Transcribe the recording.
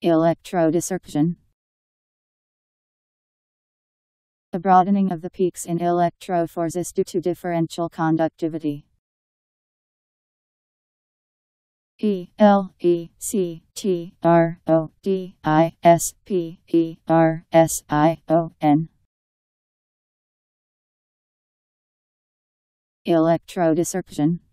Electrodispersion. A broadening of the peaks in electrophores due to differential conductivity. Electrodispersion. Electrodispersion.